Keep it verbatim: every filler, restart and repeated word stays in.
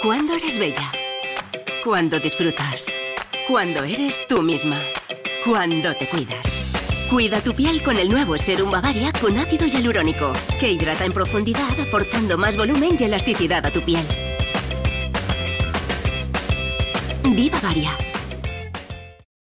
¿Cuándo eres bella? Cuando disfrutas. Cuando eres tú misma. Cuando te cuidas. Cuida tu piel con el nuevo Serum Bavaria con ácido hialurónico, que hidrata en profundidad aportando más volumen y elasticidad a tu piel. ¡Viva Bavaria!